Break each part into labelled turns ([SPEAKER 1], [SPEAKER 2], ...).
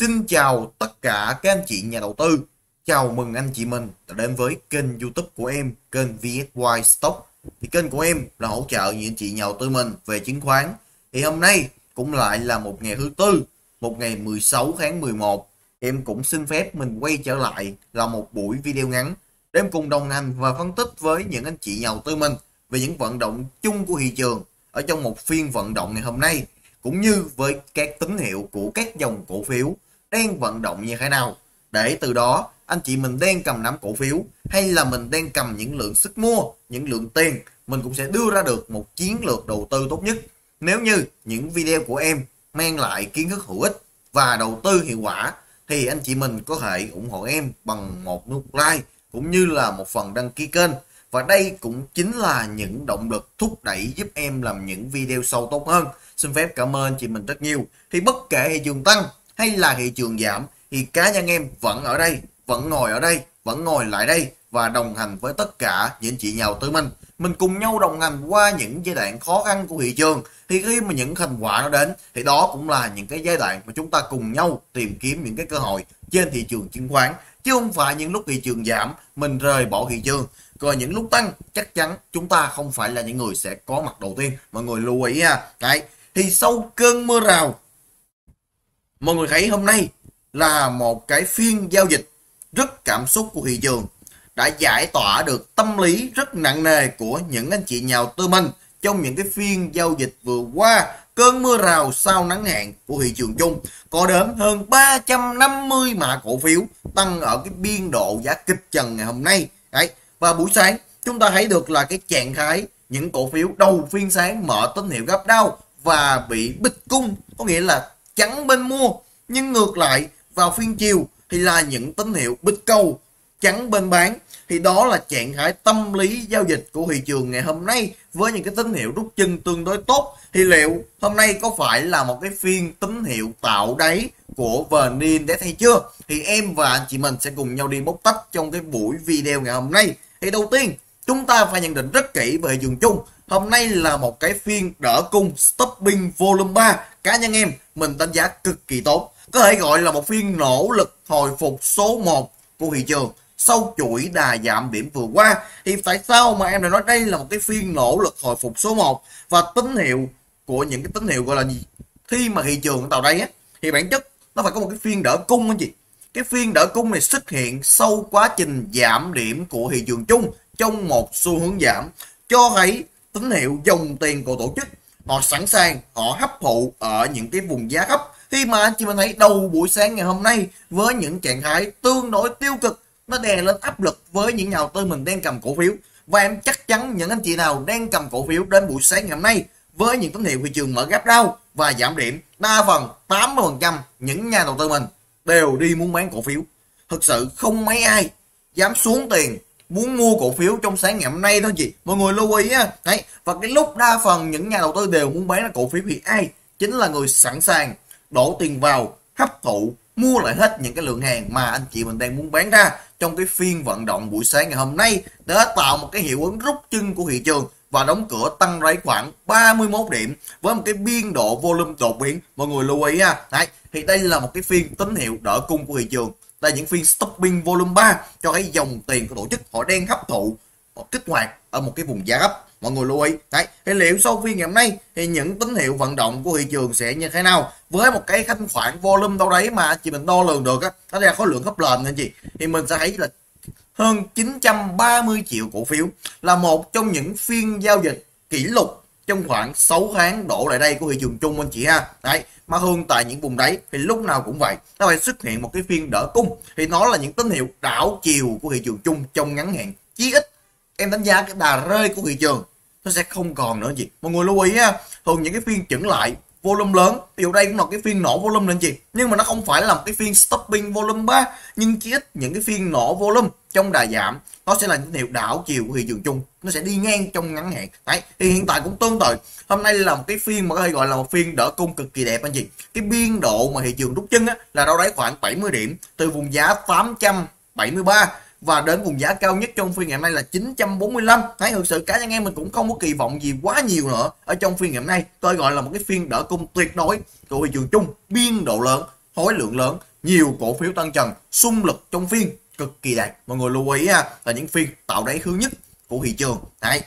[SPEAKER 1] Xin chào tất cả các anh chị nhà đầu tư. Chào mừng anh chị mình đã đến với kênh YouTube của em, kênh VSY Stock. Thì kênh của em là hỗ trợ những anh chị nhà đầu tư mình về chứng khoán. Thì hôm nay cũng lại là một ngày thứ tư, một ngày 16 tháng 11. Em cũng xin phép mình quay trở lại là một buổi video ngắn để em cùng đồng hành và phân tích với những anh chị nhà đầu tư mình về những vận động chung của thị trường ở trong một phiên vận động ngày hôm nay, cũng như với các tín hiệu của các dòng cổ phiếu đang vận động như thế nào, để từ đó anh chị mình đang cầm nắm cổ phiếu hay là mình đang cầm những lượng sức mua, những lượng tiền, mình cũng sẽ đưa ra được một chiến lược đầu tư tốt nhất. Nếu như những video của em mang lại kiến thức hữu ích và đầu tư hiệu quả thì anh chị mình có thể ủng hộ em bằng một nút like cũng như là một phần đăng ký kênh. Và đây cũng chính là những động lực thúc đẩy giúp em làm những video sâu tốt hơn. Xin phép cảm ơn anh chị mình rất nhiều. Thì bất kể thị trường tăng hay là thị trường giảm thì cá nhân em vẫn ở đây, vẫn ngồi ở đây, vẫn ngồi lại đây và đồng hành với tất cả những chị nhà đầu tư mình. Mình cùng nhau đồng hành qua những giai đoạn khó khăn của thị trường. Thì khi mà những thành quả nó đến thì đó cũng là những cái giai đoạn mà chúng ta cùng nhau tìm kiếm những cái cơ hội trên thị trường chứng khoán, chứ không phải những lúc thị trường giảm mình rời bỏ thị trường. Còn những lúc tăng chắc chắn chúng ta không phải là những người sẽ có mặt đầu tiên, mọi người lưu ý ha. Đấy, thì sau cơn mưa rào, mọi người thấy hôm nay là một cái phiên giao dịch rất cảm xúc của thị trường, đã giải tỏa được tâm lý rất nặng nề của những anh chị nhà đầu tư mình trong những cái phiên giao dịch vừa qua. Cơn mưa rào sau nắng hạn của thị trường chung có đến hơn 350 mã cổ phiếu tăng ở cái biên độ giá kịch trần ngày hôm nay. Đấy, và buổi sáng chúng ta thấy được là cái trạng thái những cổ phiếu đầu phiên sáng mở tín hiệu gap down và bị bịch cung, có nghĩa là trắng bên mua, nhưng ngược lại vào phiên chiều thì là những tín hiệu bịch cầu trắng bên bán. Thì đó là trạng thái tâm lý giao dịch của thị trường ngày hôm nay với những cái tín hiệu rút chân tương đối tốt. Thì liệu hôm nay có phải là một cái phiên tín hiệu tạo đáy của VN Index hay chưa? Thì em và anh chị mình sẽ cùng nhau đi bóc tách trong cái buổi video ngày hôm nay. Thì đầu tiên chúng ta phải nhận định rất kỹ về thị trường chung. Hôm nay là một cái phiên đỡ cung stopping volume 3. Cá nhân em mình đánh giá cực kỳ tốt, có thể gọi là một phiên nỗ lực hồi phục số 1 của thị trường sau chuỗi đà giảm điểm vừa qua. Thì tại sao mà em lại nói đây là một cái phiên nỗ lực hồi phục số 1? Và tín hiệu của những cái tín hiệu gọi là gì? Khi mà thị trường tạo đây á, thì bản chất nó phải có một cái phiên đỡ cung anh chị. Cái phiên đỡ cung này xuất hiện sau quá trình giảm điểm của thị trường chung trong một xu hướng giảm, cho thấy tín hiệu dòng tiền của tổ chức họ sẵn sàng, họ hấp thụ ở những cái vùng giá thấp. Khi mà anh chị mình thấy đầu buổi sáng ngày hôm nay với những trạng thái tương đối tiêu cực, nó đè lên áp lực với những nhà đầu tư mình đang cầm cổ phiếu. Và em chắc chắn những anh chị nào đang cầm cổ phiếu đến buổi sáng ngày hôm nay với những tín hiệu thị trường mở gap down và giảm điểm, đa phần 80% những nhà đầu tư mình đều đi muốn bán cổ phiếu. Thực sự không mấy ai dám xuống tiền muốn mua cổ phiếu trong sáng ngày hôm nay thôi chị, mọi người lưu ý á. Đấy, và cái lúc đa phần những nhà đầu tư đều muốn bán cổ phiếu thì ai? Chính là người sẵn sàng đổ tiền vào hấp thụ mua lại hết những cái lượng hàng mà anh chị mình đang muốn bán ra trong cái phiên vận động buổi sáng ngày hôm nay, để tạo một cái hiệu ứng rút chân của thị trường và đóng cửa tăng rate khoảng 31 điểm với một cái biên độ volume đột biến. Mọi người lưu ý ha. Đấy, thì đây là một cái phiên tín hiệu đỡ cung của thị trường. Đây là những phiên stopping volume 3 cho thấy dòng tiền của tổ chức họ đang hấp thụ, họ kích hoạt ở một cái vùng giá thấp. Mọi người lưu ý. Đấy, thì liệu sau phiên ngày hôm nay thì những tín hiệu vận động của thị trường sẽ như thế nào? Với một cái thanh khoản volume đâu đấy mà chị mình đo lường được á, nó ra khối lượng khớp lên anh chị, thì mình sẽ thấy là hơn 930 triệu cổ phiếu là một trong những phiên giao dịch kỷ lục trong khoảng 6 tháng đổ lại đây của thị trường chung anh chị ha. Đấy, mà hơn tại những vùng đáy thì lúc nào cũng vậy, nó phải xuất hiện một cái phiên đỡ cung, thì nó là những tín hiệu đảo chiều của thị trường chung trong ngắn hạn. Chí ít em đánh giá cái đà rơi của thị trường nó sẽ không còn nữa chị, mọi người lưu ý ha. Thường những cái phiên chững lại volume lớn, ví dụ đây cũng là cái phiên nổ volume nên chị, nhưng mà nó không phải là một cái phiên stopping volume 3. Nhưng chí ít những cái phiên nổ volume trong đà giảm nó sẽ là những hiệu đảo chiều của thị trường chung, nó sẽ đi ngang trong ngắn hạn. Đấy, thì hiện tại cũng tương tự, hôm nay là một cái phiên mà có thể gọi là một phiên đỡ cung cực kỳ đẹp anh chị. Cái biên độ mà thị trường rút chân á là đâu đấy khoảng 70 điểm từ vùng giá 873 và đến vùng giá cao nhất trong phiên ngày hôm nay là 945. Thấy thực sự cá nhân em mình cũng không có kỳ vọng gì quá nhiều nữa ở trong phiên ngày hôm nay. Tôi gọi là một cái phiên đỡ cung tuyệt đối của thị trường chung, biên độ lớn, khối lượng lớn nhiều cổ phiếu tăng trần xung lực trong phiên cực kỳ đạt. Mọi người lưu ý ha, là những phiên tạo đáy thứ nhất của thị trường. Đấy.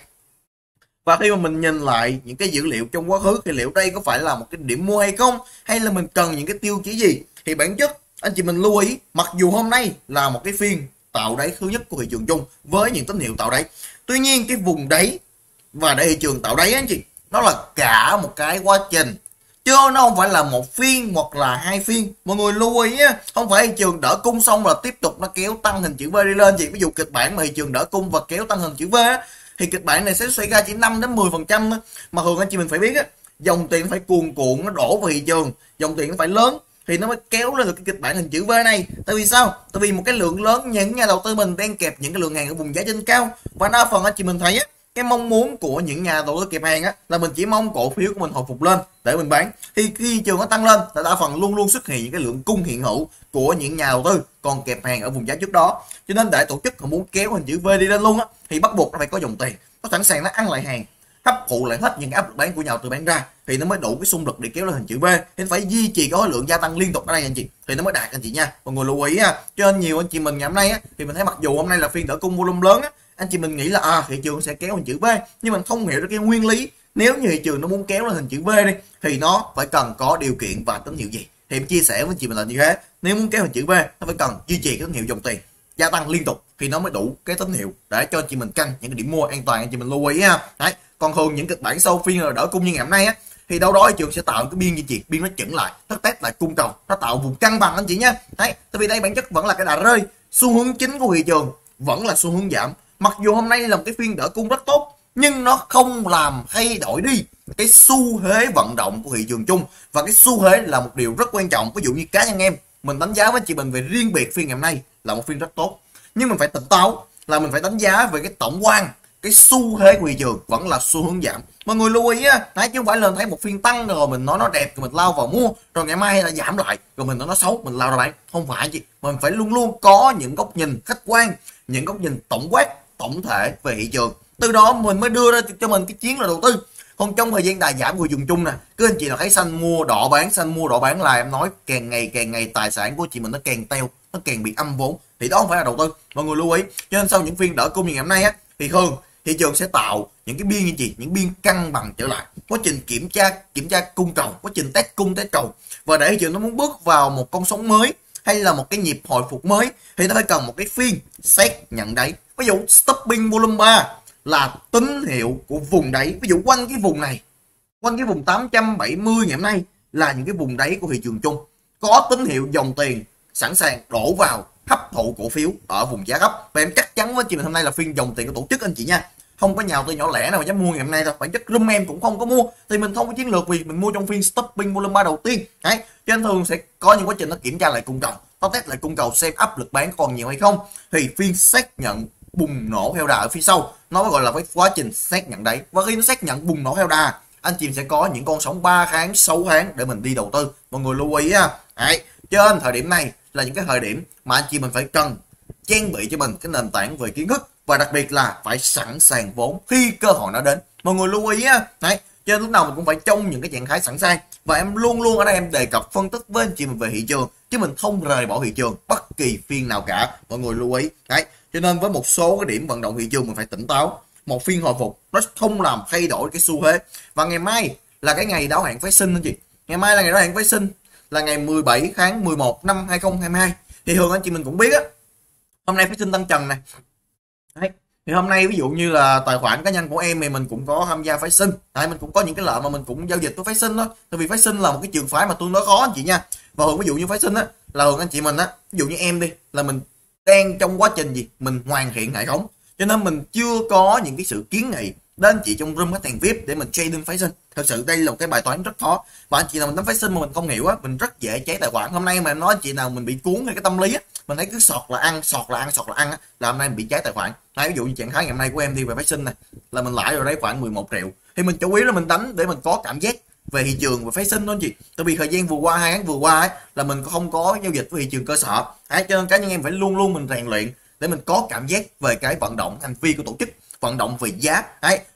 [SPEAKER 1] Và khi mà mình nhìn lại những cái dữ liệu trong quá khứ thì liệu đây có phải là một cái điểm mua hay không, hay là mình cần những cái tiêu chí gì? Thì bản chất anh chị mình lưu ý, mặc dù hôm nay là một cái phiên tạo đáy thứ nhất của thị trường chung với những tín hiệu tạo đáy, tuy nhiên cái vùng đáy và thị trường tạo đáy anh chị, nó là cả một cái quá trình, chứ nó không phải là một phiên hoặc là hai phiên. Mọi người lưu ý á, không phải thị trường đỡ cung xong là tiếp tục nó kéo tăng hình chữ V đi lên chị. Ví dụ kịch bản mà thị trường đỡ cung và kéo tăng hình chữ V á, thì kịch bản này sẽ xảy ra chỉ 5 đến 10% thôi. Mà thường anh chị mình phải biết á, dòng tiền phải cuồn cuộn nó đổ vào thị trường, dòng tiền nó phải lớn thì nó mới kéo lên được cái kịch bản hình chữ V này. Tại vì sao? Tại vì một cái lượng lớn những nhà đầu tư mình đang kẹp những cái lượng hàng ở vùng giá trên cao, và đa phần anh chị mình thấy á, cái mong muốn của những nhà đầu tư kẹp hàng á là mình chỉ mong cổ phiếu của mình hồi phục lên để mình bán. Thì khi thị trường nó tăng lên là đa phần luôn luôn xuất hiện những cái lượng cung hiện hữu của những nhà đầu tư còn kẹp hàng ở vùng giá trước đó. Cho nên để tổ chức họ muốn kéo hình chữ V đi lên luôn á thì bắt buộc nó phải có dòng tiền, nó sẵn sàng nó ăn lại hàng, hấp thụ lại hết những cái áp lực bán của nhà đầu tư bán ra, thì nó mới đủ cái xung lực để kéo lên hình chữ V. Thì phải duy trì cái khối lượng gia tăng liên tục ở đây anh chị thì nó mới đạt anh chị nha. Mọi người lưu ý ha. Cho nên nhiều anh chị mình ngày hôm nay á thì mình thấy mặc dù hôm nay là phiên đỡ cung volume lớn á, anh chị mình nghĩ là thị trường sẽ kéo hình chữ V, nhưng mình không hiểu được cái nguyên lý. Nếu như thị trường nó muốn kéo lên hình chữ V đi thì nó phải cần có điều kiện và tín hiệu gì? Thì em chia sẻ với anh chị mình là như thế. Nếu muốn kéo hình chữ V nó phải cần duy trì cái tín hiệu dòng tiền gia tăng liên tục thì nó mới đủ cái tín hiệu để cho anh chị mình canh những cái điểm mua an toàn. Anh chị mình lưu ý ha. Đấy. Còn thường những kịch bản sau phiên là đỡ cung như ngày hôm nay á thì đâu đó thị trường sẽ tạo cái biên duy trì, biên nó chững lại, nó test lại cung cầu, nó tạo vùng cân bằng anh chị nhé. Đấy, tại vì đây bản chất vẫn là cái đà rơi, xu hướng chính của thị trường vẫn là xu hướng giảm. Mặc dù hôm nay là một cái phiên đỡ cung rất tốt, nhưng nó không làm thay đổi đi cái xu thế vận động của thị trường chung, và cái xu thế là một điều rất quan trọng. Ví dụ như cá nhân em, mình đánh giá với chị mình về riêng biệt phiên ngày hôm nay là một phiên rất tốt, nhưng mình phải tỉnh táo là mình phải đánh giá về cái tổng quan, cái xu thế của thị trường vẫn là xu hướng giảm. Mọi người lưu ý á, chứ không phải lên thấy một phiên tăng rồi mình nói nó đẹp rồi mình lao vào mua, rồi ngày mai là giảm lại rồi mình nói nó xấu mình lao ra bán. Không phải chị, mình phải luôn luôn có những góc nhìn khách quan, những góc nhìn tổng quát, tổng thể về thị trường, từ đó mình mới đưa ra cho mình cái chiến lược đầu tư. Còn trong thời gian đà giảm của thị trường chung nè, cứ anh chị nào thấy xanh mua đỏ bán, xanh mua đỏ bán là em nói càng ngày tài sản của chị mình nó càng teo, nó càng bị âm vốn, thì đó không phải là đầu tư. Mọi người lưu ý. Cho nên sau những phiên đỡ cung như ngày hôm nay á thì thường thị trường sẽ tạo những cái biên như gì, những biên cân bằng trở lại, quá trình kiểm tra cung cầu, quá trình test cung test cầu. Và để thị trường nó muốn bước vào một con sóng mới hay là một cái nhịp hồi phục mới thì nó phải cần một cái phiên xét nhận đáy. Ví dụ stopping volume 3 là tín hiệu của vùng đáy. Ví dụ quanh cái vùng này, quanh cái vùng 870 ngày hôm nay là những cái vùng đáy của thị trường chung, có tín hiệu dòng tiền sẵn sàng đổ vào hấp thụ cổ phiếu ở vùng giá gấp. Và em chắc chắn với chị mình hôm nay là phiên dòng tiền của tổ chức anh chị nha, không có nhà đầu tư nhỏ lẻ nào mà dám mua ngày hôm nay đâu. Bản chất room em cũng không có mua thì mình không có chiến lược vì mình mua trong phiên stopping volume 3 đầu tiên. Đấy, cho nên thường sẽ có những quá trình nó kiểm tra lại cung cầu, nó test lại cung cầu xem áp lực bán còn nhiều hay không, thì phiên xác nhận bùng nổ theo đà ở phía sau nó gọi là cái quá trình xác nhận đáy. Và khi nó xác nhận bùng nổ theo đà, anh chị sẽ có những con sóng 3 tháng 6 tháng để mình đi đầu tư. Mọi người lưu ý ha. Đấy, cho nên thời điểm này là những cái thời điểm mà anh chị mình phải cần trang bị cho mình cái nền tảng về kiến thức, và đặc biệt là phải sẵn sàng vốn khi cơ hội nó đến. Mọi người lưu ý á. Đấy, cho nên lúc nào mình cũng phải trong những cái trạng thái sẵn sàng, và em luôn luôn ở đây em đề cập phân tích với anh chị mình về thị trường, chứ mình không rời bỏ thị trường bất kỳ phiên nào cả. Mọi người lưu ý. Đấy, cho nên với một số cái điểm vận động thị trường mình phải tỉnh táo. Một phiên hồi phục nó không làm thay đổi cái xu thế. Và ngày mai là cái ngày đáo hạn phái sinh anh chị. Ngày mai là ngày đáo hạn phái sinh, là ngày 17 tháng 11 năm 2022. Thì thường anh chị mình cũng biết á, hôm nay phái sinh tăng trần này. Đấy, thì hôm nay ví dụ như là tài khoản cá nhân của em thì mình cũng có tham gia phái sinh. Đấy, mình cũng có những cái lợi mà mình cũng giao dịch với phái sinh đó. Tại vì phái sinh là một cái trường phái mà tương đối khó anh chị nha. Và thường ví dụ như phái sinh á là thường anh chị mình á, ví dụ như em đi, là mình đang trong quá trình gì mình hoàn thiện hệ thống, cho nên mình chưa có những cái sự kiến nghị đến chị trong room khách hàng VIP để mình trading phái sinh. Thật sự đây là một cái bài toán rất khó, và anh chị nào mình đánh phái sinh mà mình không hiểu á, mình rất dễ cháy tài khoản. Hôm nay mà em nói anh chị nào mình bị cuốn theo cái tâm lý á, mình thấy cứ sọt là ăn, sọt là ăn, sọt là ăn á, là hôm nay mình bị cháy tài khoản. Hay ví dụ như trạng thái ngày hôm nay của em đi về phái sinh này là mình lãi rồi đấy khoảng 11 triệu, thì mình chủ yếu là mình đánh để mình có cảm giác về thị trường và phái sinh đó anh chị. Tại vì thời gian vừa qua, 2 tháng vừa qua ấy, là mình không có giao dịch với thị trường cơ sở. Cho nên cá nhân em phải luôn luôn mình rèn luyện để mình có cảm giác về cái vận động hành vi của tổ chức, vận động về giá. Đấy,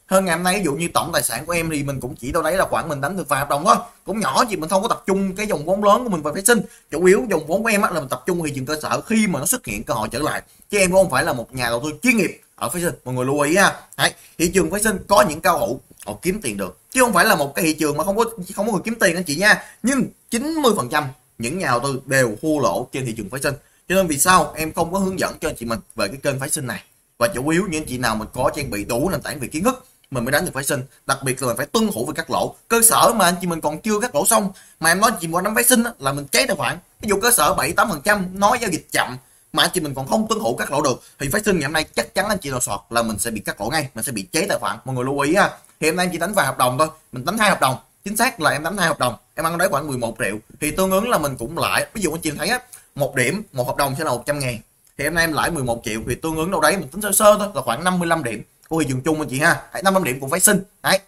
[SPEAKER 1] hơn ngày hôm nay. Ví dụ như tổng tài sản của em thì mình cũng chỉ đâu đấy là khoảng mình đánh được vài hợp đồng thôi, cũng nhỏ chị, mình không có tập trung cái dòng vốn lớn của mình vào phái sinh. Chủ yếu dòng vốn của em á là mình tập trung thị trường cơ sở khi mà nó xuất hiện cơ hội trở lại, chứ em cũng không phải là một nhà đầu tư chuyên nghiệp ở phái sinh, mọi người lưu ý ha. Đấy, thị trường phái sinh có những cao thủ họ kiếm tiền được, chứ không phải là một cái thị trường mà không có người kiếm tiền anh chị nha. Nhưng 90% những nhà đầu tư đều thua lỗ trên thị trường phái sinh, cho nên vì sao em không có hướng dẫn cho anh chị mình về cái kênh phái sinh này. Và chủ yếu những anh chị nào mình có trang bị đủ nền tảng về kiến thức mình mới đánh được phái sinh, đặc biệt là mình phải tuân thủ về các lỗ cơ sở, mà anh chị mình còn chưa cắt lỗ xong mà em nói chị muốn đánh phái sinh là mình cháy tài khoản. Ví dụ cơ sở 7-8% nói giao dịch chậm mà anh chị mình còn không tuân thủ các lỗ được thì phái sinh ngày hôm nay chắc chắn anh chị nào sọt là mình sẽ bị cắt lỗ ngay, mình sẽ bị cháy tài khoản, mọi người lưu ý ha. Thì hôm nay em chỉ đánh vài hợp đồng thôi, mình đánh 2 hợp đồng, chính xác là em đánh 2 hợp đồng, em ăn đấy khoảng 11 triệu thì tương ứng là mình cũng lãi. Ví dụ anh chị thấy á, một điểm một hợp đồng sẽ là 100.000 thì hôm nay em lãi 11 triệu thì tương ứng đâu đấy mình tính sơ sơ thôi là khoảng 55 điểm của thị trường chung anh chị ha. 55 điểm của phái sinh đấy,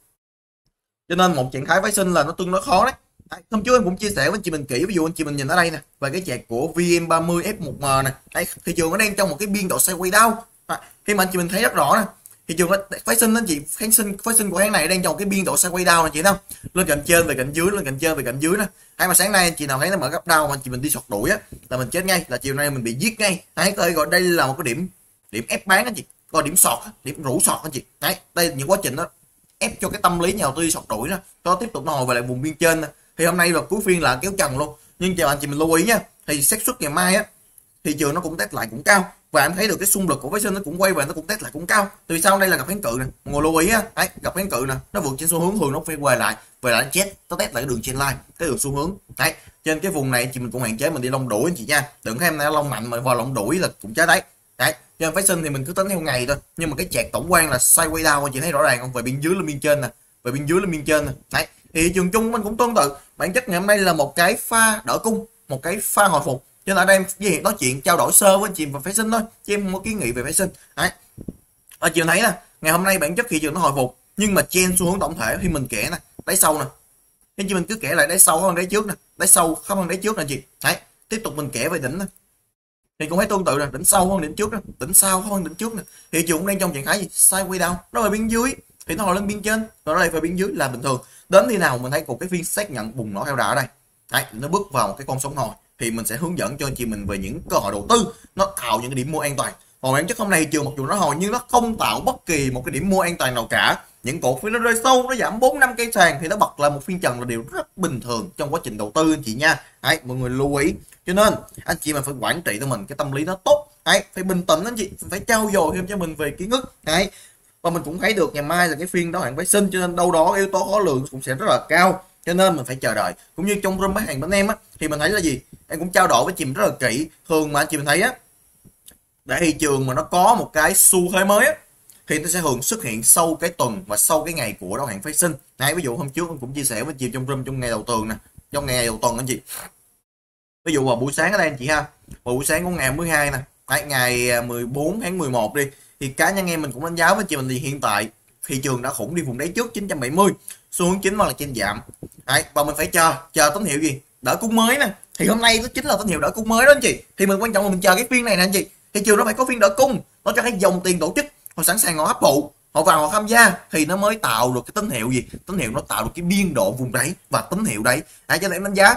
[SPEAKER 1] cho nên một trạng thái phái sinh là nó tương đối khó đấy. Hôm trước em cũng chia sẻ với anh chị mình kỹ, ví dụ anh chị mình nhìn ở đây nè, về cái chart của VN30 F1M này, đây thị trường nó đang trong một cái biên độ sideways down. Khi mà anh chị mình thấy rất rõ nè, thị trường phái sinh anh chị, phái sinh của tháng này đang trong một cái biên độ sideways down này chị không, lên cạnh trên về cạnh dưới, lên cạnh trên về cạnh dưới nè. Hay mà sáng nay anh chị nào thấy nó mở gấp đau mà anh chị mình đi sọt đuổi á là mình chết ngay, là chiều nay mình bị giết ngay. Đấy, gọi đây là một cái điểm ép bán anh chị, coi điểm sọt, điểm rủ sọt anh chị. Đấy, đây là những quá trình đó ép cho cái tâm lý nhà đầu tư sọt đuổi đó, cho tiếp tục nó hồi về lại vùng biên trên nè. Thì hôm nay là cuối phiên là kéo trần luôn, nhưng chờ anh chị mình lưu ý nha, thì xác suất ngày mai á thị trường nó cũng test lại cũng cao, và em thấy được cái xung lực của phái sinh nó cũng quay về, nó cũng test lại cũng cao. Từ sau đây là gặp kháng cự nè, mọi người lưu ý á, đấy, gặp kháng cự nè, nó vượt trên xu hướng thường nó phải quay lại, về lại chết, nó test lại cái đường trên line, cái đường xu hướng. Đấy, trên cái vùng này chị mình cũng hạn chế mình đi long đuổi anh chị nha, đừng có em này long mạnh mà vào long đuổi là cũng chết đấy. Đấy, trên phái sinh thì mình cứ tính theo ngày thôi, nhưng mà cái chart tổng quan là sideways down anh chị thấy rõ ràng không, về biên dưới lên biên trên nè, về biên dưới lên biên trên nè. Đấy, thì thị trường chung mình cũng tương tự, bản chất ngày hôm nay là một cái pha đỡ cung, một cái pha hồi phục, cho nên ở đây em nói chuyện trao đổi sơ với anh chị và phái sinh thôi, chứ em không có kiến nghị về phái sinh. Đấy, ở chiều thấy nè, ngày hôm nay bản chất thị trường nó hồi phục, nhưng mà trên xu hướng tổng thể khi mình kẻ nè, đáy sâu nè, nên chị mình cứ kẻ lại đáy sâu hơn đáy trước nè, đáy sâu không hơn đáy trước nè chị. Đấy, tiếp tục mình kẻ về đỉnh nè, thì cũng thấy tương tự nè, đỉnh sâu hơn đỉnh trước nè, đỉnh sau hơn đỉnh trước nè. Thị trường cũng đang trong trạng thái gì sideways down, nó ở bên dưới thì nó hồi lên biên trên, rồi nó lại về biên dưới là bình thường. Đến khi nào mình thấy một cái phiên xác nhận bùng nổ theo đà ở đây, đấy, nó bước vào một cái con sóng hồi thì mình sẽ hướng dẫn cho anh chị mình về những cơ hội đầu tư, nó tạo những cái điểm mua an toàn. Còn bản chất hôm nay thị trường mặc dù nó hồi nhưng nó không tạo bất kỳ một cái điểm mua an toàn nào cả. Những cổ phiếu nó rơi sâu, nó giảm 4-5 cây sàn thì nó bật lại một phiên trần là điều rất bình thường trong quá trình đầu tư anh chị nha. Đấy, mọi người lưu ý. Cho nên anh chị mình phải quản trị cho mình cái tâm lý nó tốt. Đấy, phải bình tĩnh anh chị, phải trau dồi thêm cho mình về kiến thức. Đấy, và mình cũng thấy được ngày mai là cái phiên đó hạn phái sinh, cho nên đâu đó yếu tố khó lường cũng sẽ rất là cao, cho nên mình phải chờ đợi. Cũng như trong room bán hàng bên em á, thì mình thấy là gì, em cũng trao đổi với chị mình rất là kỹ. Thường mà anh chị mình thấy á, để thị trường mà nó có một cái xu thế mới á thì nó sẽ thường xuất hiện sau cái tuần và sau cái ngày của đáo hạn phái sinh. Ví dụ hôm trước em cũng chia sẻ với chị trong room trong ngày đầu tuần nè, trong ngày đầu tuần anh chị, ví dụ vào buổi sáng ở đây anh chị ha, vào buổi sáng của ngày 12 nè, ngày 14 tháng 11 đi, thì cá nhân em mình cũng đánh giá với chị mình thì hiện tại thị trường đã khủng đi vùng đáy trước 970, xu hướng chính là trên giảm. Đấy, và mình phải chờ tín hiệu gì, đỡ cung mới nè, thì hôm nay nó chính là tín hiệu đỡ cung mới đó anh chị. Thì mình quan trọng là mình chờ cái phiên này nè anh chị, thị trường nó phải có phiên đỡ cung, nó cho cái dòng tiền tổ chức họ sẵn sàng họ hấp thụ, họ vào họ tham gia thì nó mới tạo được cái tín hiệu gì, tín hiệu nó tạo được cái biên độ vùng đáy và tín hiệu đấy. Cho nên em đánh giá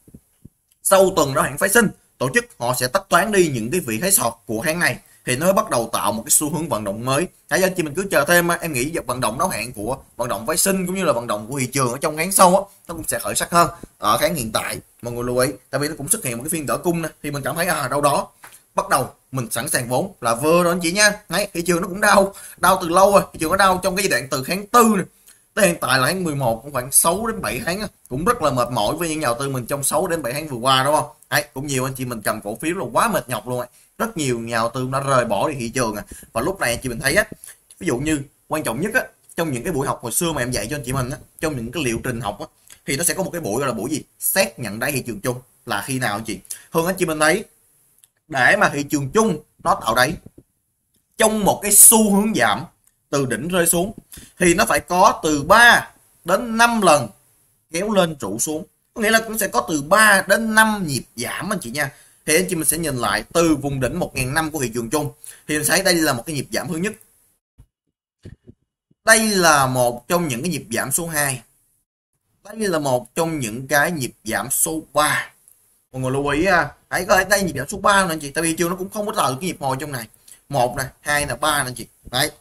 [SPEAKER 1] sau tuần đó hạn phái sinh, tổ chức họ sẽ tách toán đi những cái vị thế sọt của tháng này thì nó bắt đầu tạo một cái xu hướng vận động mới. Tại anh chị mình cứ chờ thêm, em nghĩ vận động đáo hạn của vận động phái sinh cũng như là vận động của thị trường ở trong tháng sau á, nó cũng sẽ khởi sắc hơn ở tháng hiện tại, mọi người lưu ý. Tại vì nó cũng xuất hiện một cái phiên đỡ cung nè, thì mình cảm thấy đâu đó bắt đầu mình sẵn sàng vốn là vừa rồi anh chị nha. Đấy, thị trường nó cũng đau từ lâu rồi, thị trường nó đau trong cái giai đoạn từ tháng 4 này tới hiện tại là tháng 11, cũng khoảng 6 đến 7 tháng, cũng rất là mệt mỏi với những nhà đầu tư mình trong 6 đến 7 tháng vừa qua, đúng không? Đấy, cũng nhiều anh chị mình cầm cổ phiếu là quá mệt nhọc luôn. Rất nhiều nhà đầu tư đã rời bỏ đi thị trường. Và lúc này anh chị mình thấy ví dụ như quan trọng nhất trong những cái buổi học hồi xưa mà em dạy cho anh chị mình trong những cái liệu trình học thì nó sẽ có một cái buổi gọi là buổi gì, xác nhận đáy thị trường chung là khi nào anh chị. Thường anh chị mình thấy để mà thị trường chung nó tạo đáy trong một cái xu hướng giảm từ đỉnh rơi xuống thì nó phải có từ 3 đến 5 lần kéo lên trụ xuống, có nghĩa là cũng sẽ có từ 3 đến 5 nhịp giảm anh chị nha. Thì anh chị mình sẽ nhìn lại từ vùng đỉnh 1.500 của thị trường chung thì mình thấy đây là một cái nhịp giảm thứ nhất. Đây là một trong những cái nhịp giảm số 2. Đây là một trong những cái nhịp giảm số 3. Mọi người lưu ý ha. Hãy coi đây nhịp giảm số 3 nè anh chị. Tại vì trường nó cũng không có tạo được cái nhịp hồi trong này. 1 nè, 2 nè, 3 nè anh chị. Đấy.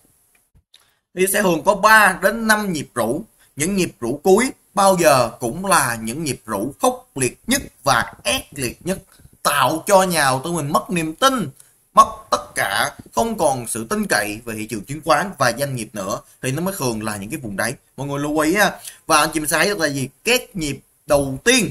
[SPEAKER 1] Thì sẽ thường có 3 đến 5 nhịp rũ. Những nhịp rũ cuối bao giờ cũng là những nhịp rũ khốc liệt nhất và ác liệt nhất, tạo cho nhà đầu tư mình mất niềm tin, mất tất cả, không còn sự tin cậy về thị trường chứng khoán và doanh nghiệp nữa, thì nó mới thường là những cái vùng đáy. Mọi người lưu ý ha. Và anh chị mình sẽ thấy được là gì, các nhịp đầu tiên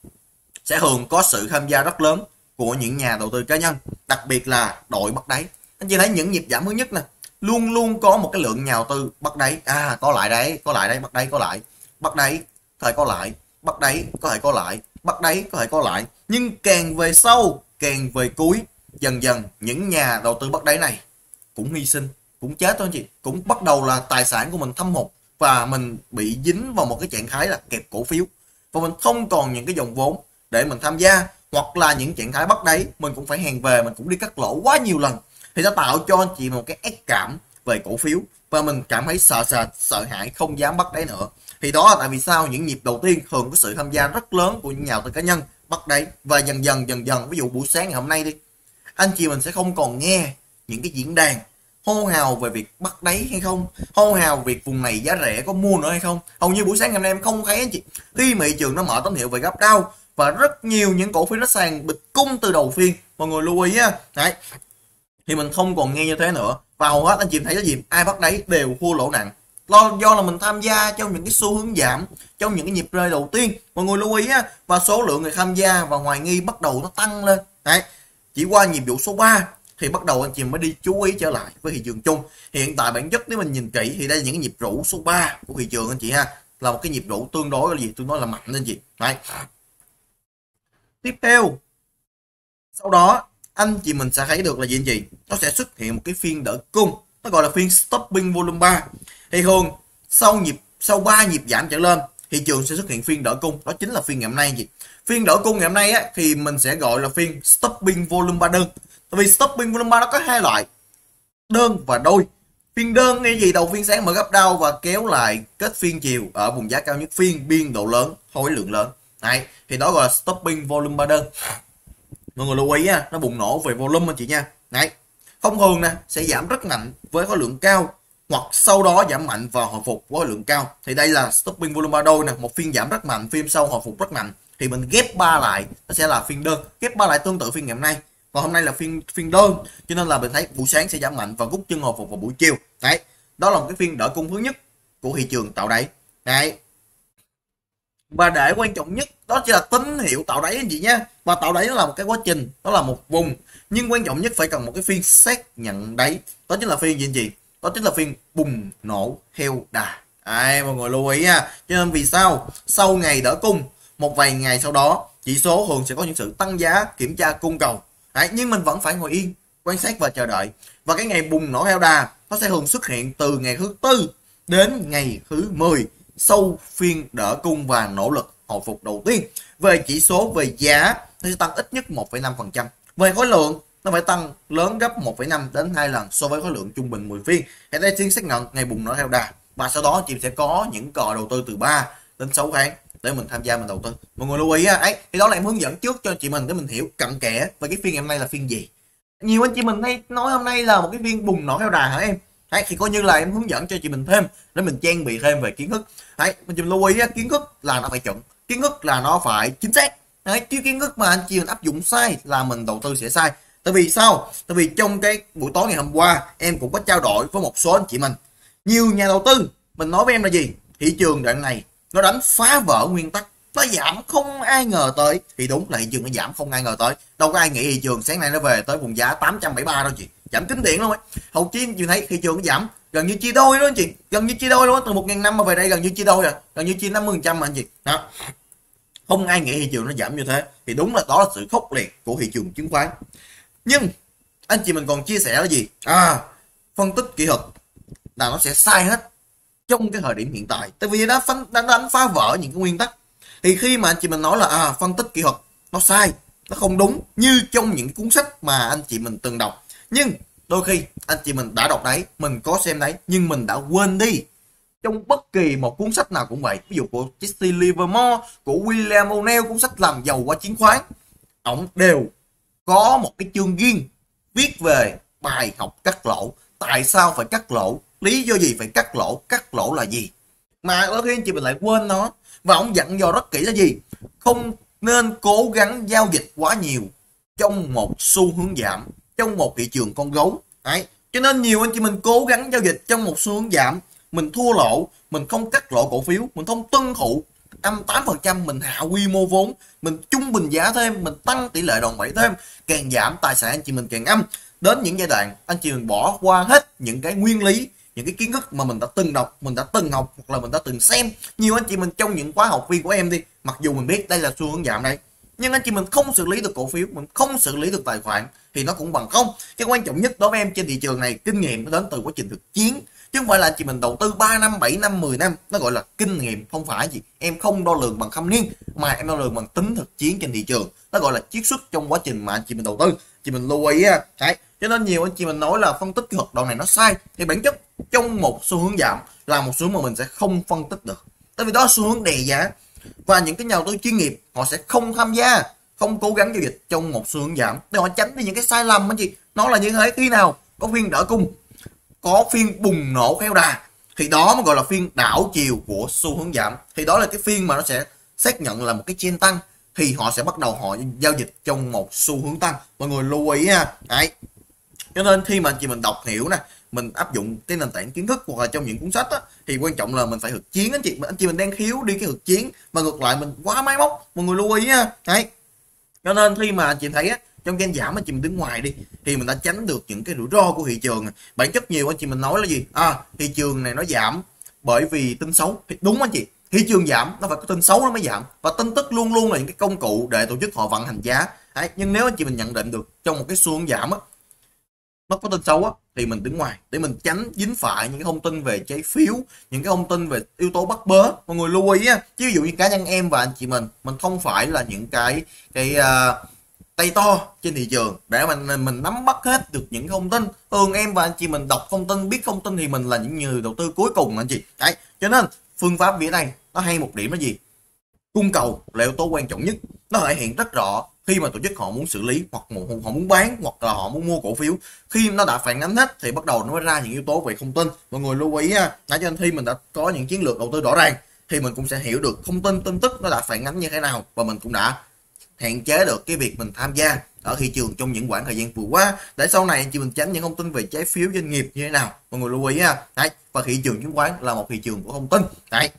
[SPEAKER 1] sẽ thường có sự tham gia rất lớn của những nhà đầu tư cá nhân, đặc biệt là đội bắt đáy. Anh chị thấy những nhịp giảm thứ nhất nè, luôn luôn có một cái lượng nhà đầu tư bắt đáy, có lại đấy, có lại đấy, bắt đáy, có lại, bắt đáy, thời có lại, bắt đáy, có thể có lại, bắt đáy, có thể có lại. Nhưng càng về sau, càng về cuối, dần dần những nhà đầu tư bắt đáy này cũng hy sinh, cũng chết thôi anh chị, cũng bắt đầu là tài sản của mình thâm hụt và mình bị dính vào một cái trạng thái là kẹp cổ phiếu, và mình không còn những cái dòng vốn để mình tham gia, hoặc là những trạng thái bắt đáy mình cũng phải hèn về, mình cũng đi cắt lỗ quá nhiều lần, thì nó tạo cho anh chị một cái ác cảm về cổ phiếu và mình cảm thấy sợ sệt, sợ hãi, không dám bắt đáy nữa. Thì đó là tại vì sao những nhịp đầu tiên thường có sự tham gia rất lớn của những nhà đầu tư cá nhân bắt đáy, và dần dần ví dụ buổi sáng ngày hôm nay đi, anh chị mình sẽ không còn nghe những cái diễn đàn hô hào về việc bắt đáy hay không, hô hào việc vùng này giá rẻ có mua nữa hay không. Hầu như buổi sáng ngày hôm nay em không thấy anh chị, khi mà thị trường nó mở tín hiệu về gap down và rất nhiều những cổ phiếu nó sàn bịch cung từ đầu phiên, mọi người lưu ý á. Đấy, thì mình không còn nghe như thế nữa, và hầu hết anh chị thấy cái gì, ai bắt đáy đều thua lỗ nặng, do là mình tham gia trong những cái xu hướng giảm, trong những cái nhịp rơi đầu tiên, mọi người lưu ý á. Và số lượng người tham gia và hoài nghi bắt đầu nó tăng lên. Đấy, chỉ qua nhịp vụ số 3 thì bắt đầu anh chị mới đi chú ý trở lại với thị trường chung. Hiện tại bản chất nếu mình nhìn kỹ thì đây là những cái nhịp rũ số 3 của thị trường anh chị ha, là một cái nhịp rũ tương đối là gì, tương đối là mạnh anh chị. Đấy, tiếp theo sau đó anh chị mình sẽ thấy được là gì anh chị, nó sẽ xuất hiện một cái phiên đỡ cung, nó gọi là phiên stopping volume 3. Thì thường sau 3 nhịp giảm trở lên, thị trường sẽ xuất hiện phiên đỡ cung, đó chính là phiên ngày hôm nay gì. Phiên đỡ cung ngày hôm nay á, thì mình sẽ gọi là phiên stopping volume 3 đơn. Tại vì stopping volume 3 nó có hai loại, đơn và đôi. Phiên đơn nghe gì, đầu phiên sáng mở gấp đau và kéo lại kết phiên chiều ở vùng giá cao nhất phiên, biên độ lớn, khối lượng lớn. Đấy, thì đó gọi là stopping volume 3 đơn. Mọi người lưu ý á, nó bùng nổ về volume anh chị nha. Đấy, thông thường nè sẽ giảm rất mạnh với khối lượng cao, hoặc sau đó giảm mạnh và hồi phục với khối lượng cao. Thì đây là stopping volume 3 đôi nè, một phiên giảm rất mạnh, phiên sau hồi phục rất mạnh, thì mình ghép 3 lại nó sẽ là phiên đơn. Ghép 3 lại tương tự phiên ngày hôm nay, còn hôm nay là phiên đơn, cho nên là mình thấy buổi sáng sẽ giảm mạnh và rút chân hồi phục vào buổi chiều. Đấy, đó là một cái phiên đỡ cung thứ nhất của thị trường tạo đáy. Đấy, và để quan trọng nhất đó chỉ là tín hiệu tạo đáy anh chị nhé. Và tạo đáy nó là một cái quá trình, đó là một vùng, nhưng quan trọng nhất phải cần một cái phiên xác nhận đáy, đó chính là phiên gì anh chị, đó chính là phiên bùng nổ theo đà. Đấy, mọi người lưu ý ha. Cho nên vì sao sau ngày đỡ cung, một vài ngày sau đó chỉ số thường sẽ có những sự tăng giá, kiểm tra cung cầu. Đấy, nhưng mình vẫn phải ngồi yên quan sát và chờ đợi. Và cái ngày bùng nổ theo đà nó sẽ thường xuất hiện từ ngày thứ tư đến ngày thứ 10 sau phiên đỡ cung và nỗ lực hồi phục đầu tiên. Về chỉ số về giá nó sẽ tăng ít nhất 1,5%. Về khối lượng nó phải tăng lớn gấp 1,5 đến 2 lần so với khối lượng trung bình 10 phiên. Hãy đây xin xác nhận ngày bùng nổ theo đà, và sau đó chị sẽ có những cò đầu tư từ 3 đến 6 tháng để mình tham gia mình đầu tư. Mọi người lưu ý á. Ấy, thì đó là em hướng dẫn trước cho chị mình để mình hiểu cặn kẽ về cái phiên ngày hôm nay là phiên gì. Nhiều anh chị mình hay nói hôm nay là một cái phiên bùng nổ theo đà hả em? Đấy, thì coi như là em hướng dẫn cho chị mình thêm để mình trang bị thêm về kiến thức. Đấy, mình chỉ lưu ý á, kiến thức là nó phải chuẩn, kiến thức là nó phải chính xác. Đấy, chứ kiến thức mà anh chị mình áp dụng sai là mình đầu tư sẽ sai. Tại vì sao? Tại vì trong cái buổi tối ngày hôm qua em cũng có trao đổi với một số anh chị mình, nhiều nhà đầu tư mình nói với em là gì, thị trường đoạn này nó đánh phá vỡ nguyên tắc, nó giảm không ai ngờ tới. Thì đúng là thị trường nó giảm không ai ngờ tới, đâu có ai nghĩ thị trường sáng nay nó về tới vùng giá 873 đâu chị, giảm kinh điển luôn ấy. Hầu chí chị thấy thị trường nó giảm gần như chia đôi đó anh chị, gần như chia đôi luôn, từ 1.500 mà về đây gần như chia đôi rồi, gần như chia 50% mà anh chị. Đó, không ai nghĩ thị trường nó giảm như thế. Thì đúng là đó là sự khốc liệt của thị trường chứng khoán. Nhưng anh chị mình còn chia sẻ là gì, phân tích kỹ thuật là nó sẽ sai hết trong cái thời điểm hiện tại, tại vì nó đánh phá vỡ những cái nguyên tắc. Thì khi mà anh chị mình nói là phân tích kỹ thuật nó sai, nó không đúng như trong những cuốn sách mà anh chị mình từng đọc, nhưng đôi khi anh chị mình đã đọc đấy, mình có xem đấy, nhưng mình đã quên đi trong bất kỳ một cuốn sách nào cũng vậy, ví dụ của Jesse Livermore, của William O'Neill, cuốn sách làm giàu qua chứng khoán, ổng đều có một cái chương riêng viết về bài học cắt lỗ, tại sao phải cắt lỗ, lý do gì phải cắt lỗ là gì, mà đôi khi anh chị mình lại quên nó. Và ông dặn dò rất kỹ là gì, không nên cố gắng giao dịch quá nhiều trong một xu hướng giảm, trong một thị trường con gấu. Đấy, cho nên nhiều anh chị mình cố gắng giao dịch trong một xu hướng giảm, mình thua lỗ, mình không cắt lỗ cổ phiếu, mình không tuân thủ 8%, mình hạ quy mô vốn, mình trung bình giá thêm, mình tăng tỷ lệ đòn bẩy thêm, càng giảm tài sản anh chị mình càng âm. Đến những giai đoạn anh chị mình bỏ qua hết những cái nguyên lý, những cái kiến thức mà mình đã từng đọc, mình đã từng học, hoặc là mình đã từng xem. Nhiều anh chị mình trong những khóa học viên của em đi, mặc dù mình biết đây là xu hướng giảm đây, nhưng anh chị mình không xử lý được cổ phiếu, mình không xử lý được tài khoản thì nó cũng bằng không. Cái quan trọng nhất đối với em trên thị trường này, kinh nghiệm nó đến từ quá trình thực chiến, chứ không phải là anh chị mình đầu tư 3 năm, 7 năm, 10 năm. Nó gọi là kinh nghiệm, không phải gì em không đo lường bằng thâm niên, mà em đo lường bằng tính thực chiến trên thị trường. Nó gọi là chiết xuất trong quá trình mà anh chị mình đầu tư. Chị mình lưu ý á. Đấy, cho nên nhiều anh chị mình nói là phân tích cái hoạt động này nó sai, thì bản chất trong một xu hướng giảm là một xu hướng mà mình sẽ không phân tích được, tại vì đó là xu hướng đè giá, và những cái nhà đầu tư chuyên nghiệp họ sẽ không tham gia, không cố gắng giao dịch trong một xu hướng giảm để họ tránh đi những cái sai lầm anh chị. Nó là như thế, khi nào có phiên đỡ cung, có phiên bùng nổ theo đà, thì đó mới gọi là phiên đảo chiều của xu hướng giảm, thì đó là cái phiên mà nó sẽ xác nhận là một cái trend tăng, thì họ sẽ bắt đầu họ giao dịch trong một xu hướng tăng. Mọi người lưu ý ha. Đấy, cho nên khi mà anh chị mình đọc hiểu nè, mình áp dụng cái nền tảng kiến thức hoặc là trong những cuốn sách á, thì quan trọng là mình phải thực chiến anh chị mình đang thiếu đi cái thực chiến, mà ngược lại mình quá máy móc. Mọi người lưu ý ha. Đấy, cho nên khi mà anh chị thấy á, trong trend giảm anh chị mình đứng ngoài đi, thì mình đã tránh được những cái rủi ro của thị trường. Bản chất nhiều anh chị mình nói là gì, thị trường này nó giảm bởi vì tin xấu, thì đúng anh chị, thị trường giảm nó phải có tin xấu nó mới giảm, và tin tức luôn luôn là những cái công cụ để tổ chức họ vận hành giá. Đấy, nhưng nếu anh chị mình nhận định được trong một cái xu hướng giảm á, nó có tin xấu á, thì mình đứng ngoài để mình tránh dính phải những cái thông tin về trái phiếu, những cái thông tin về yếu tố bắt bớ. Mọi người lưu ý á, chứ ví dụ như cá nhân em và anh chị mình không phải là những cái tay to trên thị trường để mình nắm bắt hết được những thông tin. Thường em và anh chị mình đọc thông tin, biết thông tin thì mình là những người đầu tư cuối cùng anh chị. Đấy, cho nên phương pháp phía này nó hay một điểm là gì, cung cầu là yếu tố quan trọng nhất. Nó thể hiện rất rõ khi mà tổ chức họ muốn xử lý, hoặc họ muốn bán, hoặc là họ muốn mua cổ phiếu, khi nó đã phản ánh hết thì bắt đầu nó mới ra những yếu tố về thông tin. Mọi người lưu ý ha. Cho nên khi mình đã có những chiến lược đầu tư rõ ràng thì mình cũng sẽ hiểu được thông tin, tin tức nó đã phản ánh như thế nào, và mình cũng đã hạn chế được cái việc mình tham gia ở thị trường trong những khoảng thời gian vừa qua, để sau này anh chị mình tránh những thông tin về trái phiếu doanh nghiệp như thế nào. Mọi người lưu ý ha. Đấy, và thị trường chứng khoán là một thị trường của thông tin. Đấy,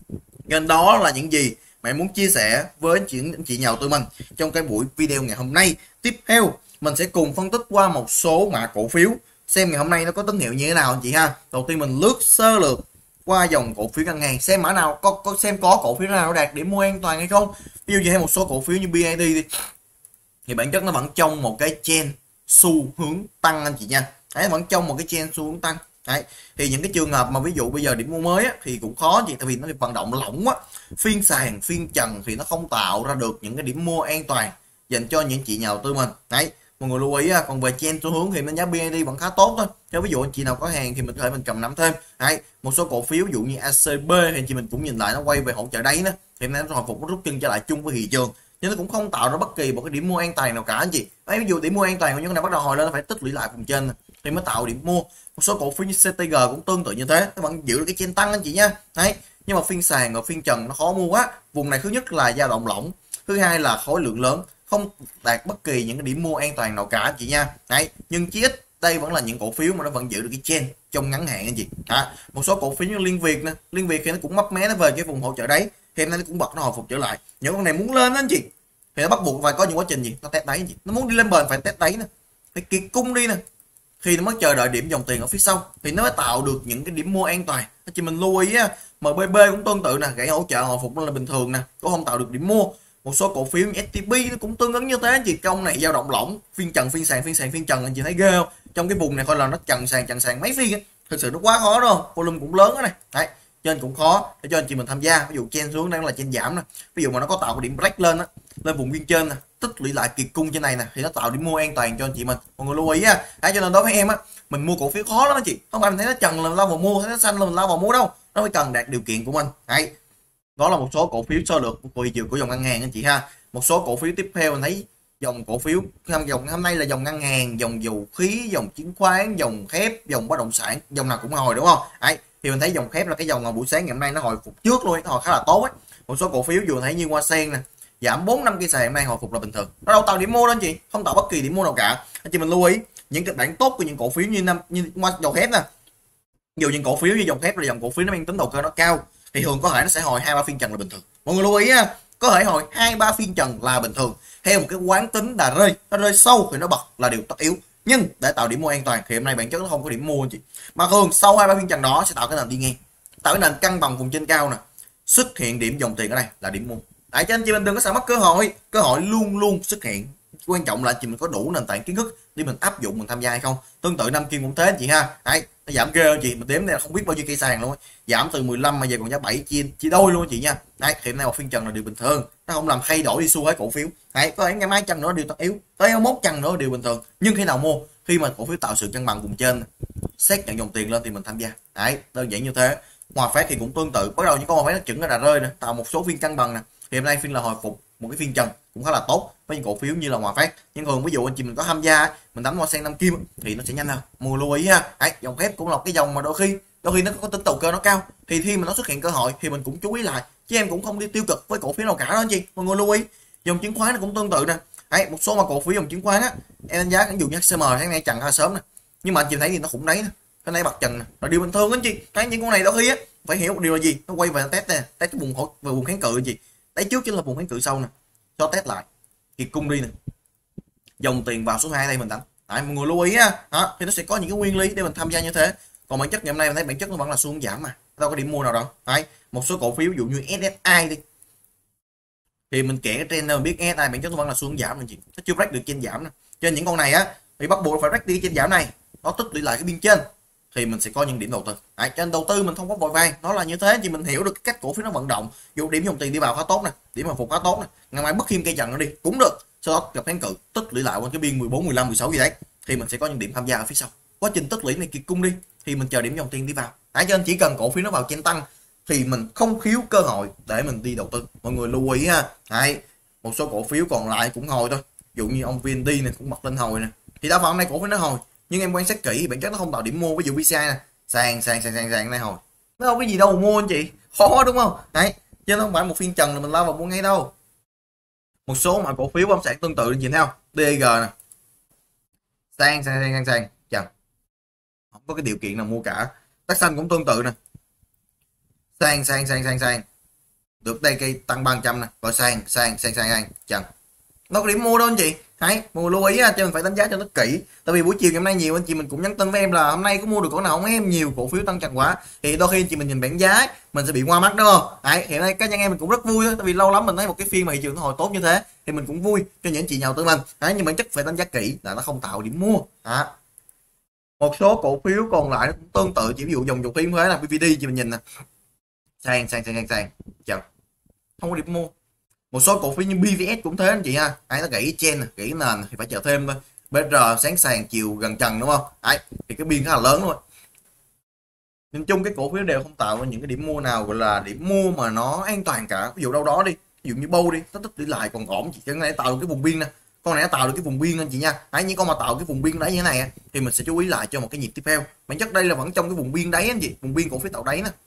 [SPEAKER 1] nên đó là những gì mà em muốn chia sẻ với anh chị nhà đầu tư mình trong cái buổi video ngày hôm nay. Tiếp theo mình sẽ cùng phân tích qua một số mã cổ phiếu, xem ngày hôm nay nó có tín hiệu như thế nào anh chị ha. Đầu tiên mình lướt sơ lược qua dòng cổ phiếu ngân hàng, xem mã nào xem có cổ phiếu nào đạt điểm mua an toàn hay không. Ví dụ như hay một số cổ phiếu như BID đi, thì bản chất nó vẫn trong một cái trend xu hướng tăng anh chị nha. Đấy, vẫn trong một cái trend xu hướng tăng. Đấy, thì những cái trường hợp mà ví dụ bây giờ điểm mua mới á, thì cũng khó gì, tại vì nó vận động lỏng quá, phiên sàn phiên trần thì nó không tạo ra được những cái điểm mua an toàn dành cho những chị nhà đầu tư mình. Đấy, mọi người lưu ý. Còn về trend xu hướng thì nó giá BID vẫn khá tốt thôi, cho ví dụ anh chị nào có hàng thì mình có thể mình cầm nắm thêm. Đấy, một số cổ phiếu ví dụ như ACB thì chị mình cũng nhìn lại nó quay về hỗ trợ đáy nữa, thì nó hồi phục, nó rút chân trở lại chung với thị trường, nhưng nó cũng không tạo ra bất kỳ một cái điểm mua an toàn nào cả anh chị. Đấy, ví dụ điểm mua an toàn của những cái này bắt đầu hồi lên nó phải tích lũy lại vùng trên thì mới tạo điểm mua. Một số cổ phiếu như CTG cũng tương tự như thế, nó vẫn giữ được cái trend tăng anh chị nha. Đấy, nhưng mà phiên sàn và phiên trần nó khó mua quá. Vùng này thứ nhất là dao động lỏng, thứ hai là khối lượng lớn, không đạt bất kỳ những cái điểm mua an toàn nào cả anh chị nha. Đấy, nhưng chí ít đây vẫn là những cổ phiếu mà nó vẫn giữ được cái trend trong ngắn hạn anh chị. Một số cổ phiếu như Liên Việt nè, Liên Việt thì nó cũng mấp mé nó về cái vùng hỗ trợ đấy, thì nó cũng bật nó hồi phục trở lại. Những con này muốn lên đó anh chị thì nó bắt buộc phải có những quá trình gì, nó test đáy anh chị. Nó muốn đi lên bền phải test đáy nè, phải kiệt cung đi nè, khi nó mới chờ đợi điểm dòng tiền ở phía sau thì nó mới tạo được những cái điểm mua an toàn. Anh chị mình lưu ý á. MBB cũng tương tự nè, gãy hỗ trợ hồi phục nó là bình thường nè, cũng không tạo được điểm mua. Một số cổ phiếu như STB nó cũng tương ứng như thế anh chị. Công này dao động lỏng, phiên trần phiên sàn phiên trần, anh chị thấy ghê không? Trong cái vùng này coi là nó trần sàn mấy phiên ấy. Thực sự nó quá khó rồi, volume cũng lớn đó này. Đấy, trên cũng khó để cho anh chị mình tham gia. Ví dụ chen xuống đang là chen giảm nè, ví dụ mà nó có tạo cái điểm break lên á, lên vùng biên trên nè, tích lũy lại kiệt cung trên này nè, thì nó tạo điểm mua an toàn cho anh chị mình. Mọi người lưu ý á. Cho nên đối với em á, mình mua cổ phiếu khó lắm anh chị, không phải mình thấy nó trần là mình lao vào mua, thấy nó xanh là mình lao vào mua đâu. nó phải cần đạt điều kiện của mình. Đấy, đó là một số cổ phiếu sơ lược của thị trường của dòng ngân hàng anh chị ha. Một số cổ phiếu tiếp theo mình thấy dòng cổ phiếu dòng hôm nay là dòng ngân hàng, dòng dầu khí, dòng chứng khoán, dòng thép, dòng bất động sản, dòng nào cũng hồi đúng không? Đấy, thì mình thấy dòng thép là cái dòng mà buổi sáng ngày hôm nay nó hồi phục trước luôn, nó hồi khá là tốt ấy. Một số cổ phiếu dù thấy như Hoa Sen nè, giảm 4-5 cây sàn hôm nay hồi phục là bình thường, nó đâu tạo điểm mua đó anh chị, không tạo bất kỳ điểm mua nào cả. Anh chị mình lưu ý những kịch bản tốt của những cổ phiếu như dầu thép nè, dù những cổ phiếu như dòng thép là dòng cổ phiếu nó mang tính đầu cơ nó cao thì thường có thể nó sẽ hồi 2-3 phiên trần là bình thường. Mọi người lưu ý ha, có thể hồi 2-3 phiên trần là bình thường theo một cái quán tính đà rơi, nó rơi sâu thì nó bật là điều tất yếu. Nhưng để tạo điểm mua an toàn thì hôm nay bản chất nó không có điểm mua anh chị, mà thường sau 2-3 phiên trần đó sẽ tạo cái nền đi ngang, tạo cái nền cân bằng vùng trên cao nè, xuất hiện điểm dòng tiền ở đây là điểm mua. Tại cho anh chị mình đừng có sợ mất cơ hội luôn luôn xuất hiện, quan trọng là chị mình có đủ nền tảng kiến thức để mình áp dụng mình tham gia hay không. Tương tự Nam Kim cũng thế anh chị ha. Đấy, nó giảm ghê anh chị, mình đếm đây là không biết bao nhiêu cây sàn luôn ấy. Giảm từ 15 mà giờ còn giá 7 chia đôi luôn anh chị nha. Đấy, thì hôm nay một phiên trần là điều bình thường, nó không làm thay đổi đi xu thế cổ phiếu. Đấy, có thể ngày mai trần nữa điều tất yếu, tới 21 trần nữa điều bình thường. Nhưng khi nào mua, khi mà cổ phiếu tạo sự cân bằng vùng trên, xét nhận dòng tiền lên thì mình tham gia. Đấy, đơn giản như thế. Hòa Phát thì cũng tương tự, bắt đầu những con Hòa Phát nó chững cái đà rơi nè, tạo một số phiên cân bằng nè. Thì hôm nay phiên là hồi phục một cái phiên trần cũng khá là tốt với những cổ phiếu như là Hòa Phát. Nhưng thường ví dụ anh chị mình có tham gia mình đánh Hoa Sen Nam Kim thì nó sẽ nhanh hơn. Mua lưu ý ha. Đấy, dòng thép cũng là cái dòng mà đôi khi nó có tính đầu cơ nó cao, thì khi mà nó xuất hiện cơ hội thì mình cũng chú ý lại, chứ em cũng không đi tiêu cực với cổ phiếu nào cả đó anh chị. Mọi người lưu ý dòng chứng khoán nó cũng tương tự nè. Đấy, một số mà cổ phiếu dòng chứng khoán á em đánh giá ví dụ như HCM tháng nay trần khá sớm nè, nhưng mà anh chị thấy thì nó cũng đấy nè, cái này bật trần nè là điều bình thường anh chị. Cái những con này đôi khi á phải hiểu một điều là gì, nó quay về nó test nè, test cái vùng kháng cự anh chị. Đấy, trước chính là vùng kháng cự sau nè, cho test lại thì cung đi nè, dòng tiền vào số 2 đây mình đánh. Đấy, mọi người lưu ý á, đó thì nó sẽ có những cái nguyên lý để mình tham gia như thế. Còn bản chất ngày hôm nay mình thấy bản chất nó vẫn là xu hướng giảm mà, đâu có điểm mua nào đâu. Đấy, một số cổ phiếu ví dụ như SSI đi thì mình kể cái trend mình biết SSI bản chất nó vẫn là xu hướng giảm anh chị, nó chưa break được trên giảm nè. Trên những con này á thì bắt buộc phải break đi trên giảm này, nó tích lũy lại cái biên trên thì mình sẽ có những điểm đầu tư. Đấy, trên đầu tư mình không có vội vàng, nó là như thế thì mình hiểu được cái cách cổ phiếu nó vận động. Dù điểm dòng tiền đi vào khá tốt nè, điểm hồi phục khá tốt nè, ngày mai bất khiêm cây trần nó đi cũng được, sau đó gặp kháng cự tích lũy lại quanh cái biên 14, 15, 16 gì đấy thì mình sẽ có những điểm tham gia ở phía sau. Quá trình tích lũy này kiệt cung đi thì mình chờ điểm dòng tiền đi vào. Đấy, cho nên chỉ cần cổ phiếu nó vào trên tăng thì mình không thiếu cơ hội để mình đi đầu tư. Mọi người lưu ý ha. Đấy, một số cổ phiếu còn lại cũng hồi thôi, ví dụ như ông VND này cũng bật lên hồi nè, thì đa phần hôm nay cổ phiếu nó hồi, nhưng em quan sát kỹ bản chất nó không tạo điểm mua. Ví dụ VCI nè, sàn này hồi, nó không có gì đâu mà mua anh chị, khó đúng không? Đấy, chứ nó không phải một phiên trần là mình lao vào mua ngay đâu. Một số mà cổ phiếu bất động sản tương tự anh chị thấy không? DG nè, sàn chào, không có cái điều kiện nào mua cả. Đất xanh cũng tương tự nè, sàn được đây cây tăng 300 nè, rồi sàn chào, nó có điểm mua đâu anh chị. Đấy, mọi người lưu ý cho mình phải đánh giá cho nó kỹ. Tại vì buổi chiều ngày hôm nay nhiều anh chị mình cũng nhắn tin với em là hôm nay có mua được cổ nào không em, nhiều cổ phiếu tăng chặt quá, thì đôi khi anh chị mình nhìn bảng giá mình sẽ bị qua mắt đúng không? Đấy, hiện nay cá nhân em mình cũng rất vui thôi, tại vì lâu lắm mình thấy một cái phiên mà thị trường nó hồi tốt như thế thì mình cũng vui cho những chị nhà đầu tư mình. Đấy, nhưng bản chất phải đánh giá kỹ là nó không tạo điểm mua. Một số cổ phiếu còn lại nó cũng tương tự, chỉ ví dụ dòng dầu khí thế là PVD chị mình nhìn nè, sàn chào, không có điểm mua. Một số cổ phiếu như BVS cũng thế anh chị ha. Đấy, nó gãy trên gãy nền thì phải chờ thêm thôi. BR sáng sàn chiều gần trần đúng không? Đấy, thì cái biên khá là lớn luôn. Nhìn chung cái cổ phiếu đều không tạo những cái điểm mua nào gọi là điểm mua mà nó an toàn cả. Ví dụ đâu đó đi, ví dụ như bâu đi, nó tích lũy lại còn ổn, chị cái này tạo được cái vùng biên nè, con này nó tạo được cái vùng biên anh chị nha. Đấy, những con mà tạo cái vùng biên đáy như thế này thì mình sẽ chú ý lại cho một cái nhịp tiếp theo. Bản chất đây là vẫn trong cái vùng biên đáy anh chị, vùng biên cổ phiếu tạo đáy nè.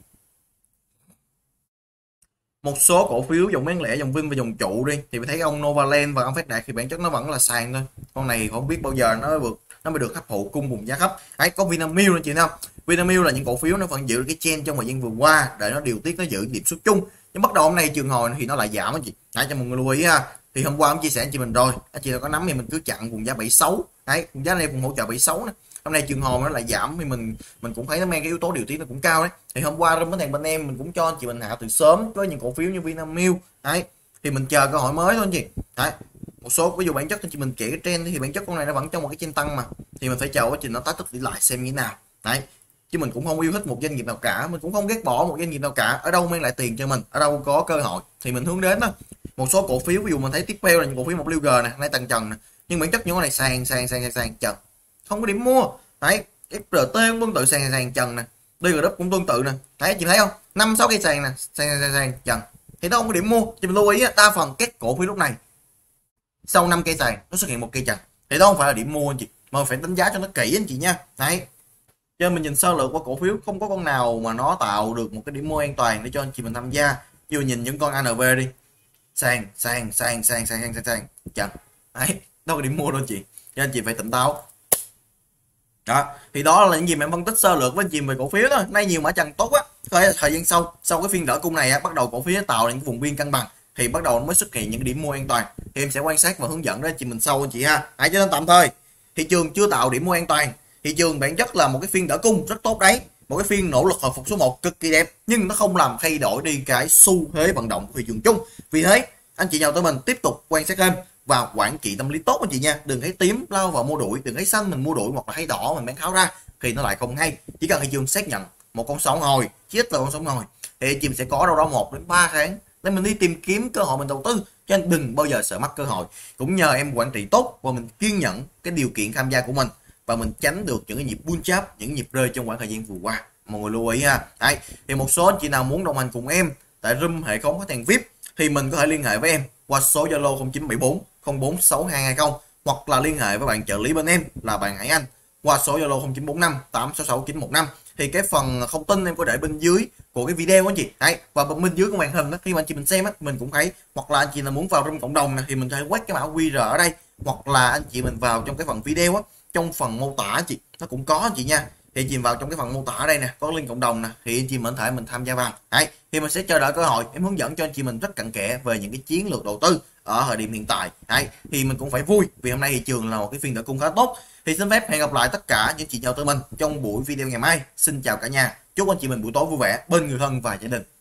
[SPEAKER 1] Một số cổ phiếu dòng bán lẻ, dòng Vin và dòng trụ đi thì phải thấy ông Novaland và ông Phát Đạt thì bản chất nó vẫn là sàn thôi. Con này không biết bao giờ nó mới được hấp thụ cung vùng giá thấp. Đấy, có Vinamilk anh chị thấy không? Vinamilk là những cổ phiếu nó vẫn giữ cái trend trong thời gian vừa qua để nó điều tiết, nó giữ điểm xuất chung. Nhưng bắt đầu hôm nay trường hồi thì nó lại giảm anh chị. Đấy, cho mọi người lưu ý ha. Thì hôm qua ông chia sẻ anh chị mình rồi, anh chị nào có nắm thì mình cứ chặn vùng giá 76. Đấy, vùng giá này vùng hỗ trợ 76 nè. Hôm nay trường hồi nó lại giảm thì mình cũng thấy nó mang cái yếu tố điều tiết nó cũng cao đấy. Thì hôm qua trong cái thằng bên em mình cũng cho anh chị mình hạ từ sớm với những cổ phiếu như Vinamilk. Đấy, thì mình chờ cơ hội mới thôi anh chị. Đấy, một số ví dụ bản chất anh chị mình kể cái trend thì bản chất con này nó vẫn trong một cái trend tăng mà, thì mình phải chờ quá trình nó tái tích lũy lại xem như thế nào. Đấy, chứ mình cũng không yêu thích một doanh nghiệp nào cả, mình cũng không ghét bỏ một doanh nghiệp nào cả, ở đâu mang lại tiền cho mình, ở đâu có cơ hội thì mình hướng đến đó. Một số cổ phiếu ví dụ mình thấy tiếp theo là những cổ phiếu 1G nè, nay tăng trần nè, nhưng bản chất những con này sàn trần, không có điểm mua. Đấy, FRT cũng tương tự sàn trần nè, đi group cũng tương tự nè, đấy chị thấy không, 5-6 cây sàn nè, sàn trần thì nó không có điểm mua. Chị mình lưu ý đa phần các cổ phiếu lúc này sau 5 cây sàn nó xuất hiện một cây trần thì đó không phải là điểm mua anh chị, mà phải đánh giá cho nó kỹ anh chị nha. Đấy, cho mình nhìn sơ lược qua cổ phiếu không có con nào mà nó tạo được một cái điểm mua an toàn để cho anh chị mình tham gia. Dù nhìn những con ANV đi, sàn trần, đấy đâu có điểm mua đâu chị, cho anh chị phải tỉnh táo. Đó thì đó là những gì mà em phân tích sơ lược với anh chị về cổ phiếu đó. Nay nhiều mã trần tốt á, thời gian sau cái phiên đỡ cung này bắt đầu cổ phiếu tạo những vùng biên cân bằng thì bắt đầu nó mới xuất hiện những điểm mua an toàn, thì em sẽ quan sát và hướng dẫn đến anh chị mình sau anh chị ha. Cho nên tạm thời thị trường chưa tạo điểm mua an toàn, thị trường bản chất là một cái phiên đỡ cung rất tốt đấy, một cái phiên nỗ lực hồi phục số 1 cực kỳ đẹp, nhưng nó không làm thay đổi đi cái xu thế vận động của thị trường chung. Vì thế anh chị nào tới mình tiếp tục quan sát thêm và quản trị tâm lý tốt anh chị nha. Đừng thấy tím lao vào mua đuổi, đừng thấy xanh mình mua đuổi, hoặc là thấy đỏ mình bán tháo ra thì nó lại không hay. Chỉ cần thị trường xác nhận một con sóng hồi, chết là con sóng hồi, thì thị trường sẽ có đâu đó 1 đến 3 tháng để mình đi tìm kiếm cơ hội mình đầu tư, cho nên đừng bao giờ sợ mất cơ hội. Cũng nhờ em quản trị tốt và mình kiên nhẫn cái điều kiện tham gia của mình, và mình tránh được những cái nhịp bull chap, những nhịp rơi trong khoảng thời gian vừa qua. Mọi người lưu ý ha. Đấy, thì một số anh chị nào muốn đồng hành cùng em tại room hệ thống khách hàng VIP thì mình có thể liên hệ với em qua số Zalo 0974 046220, hoặc là liên hệ với bạn trợ lý bên em là bạn Hải Anh qua số Zalo 0945 866 915. Thì cái phần thông tin em có để bên dưới của cái video anh chị. Đấy, và bên dưới của màn hình đó, khi mà anh chị mình xem á, mình cũng thấy, hoặc là anh chị nào muốn vào room cộng đồng này, thì mình có thể quét cái mã QR ở đây, hoặc là anh chị mình vào trong cái phần video á, trong phần mô tả chị nó cũng có anh chị nha. Thì anh chị vào trong cái phần mô tả ở đây nè, có link cộng đồng nè, thì anh chị mình có thể mình tham gia vào. Đấy, thì mình sẽ chờ đợi cơ hội, em hướng dẫn cho anh chị mình rất cặn kẽ về những cái chiến lược đầu tư ở thời điểm hiện tại. Đấy, thì mình cũng phải vui vì hôm nay thị trường là một cái phiên đỡ cung khá tốt. Thì xin phép hẹn gặp lại tất cả những chị nhau tư mình trong buổi video ngày mai. Xin chào cả nhà, chúc anh chị mình buổi tối vui vẻ bên người thân và gia đình.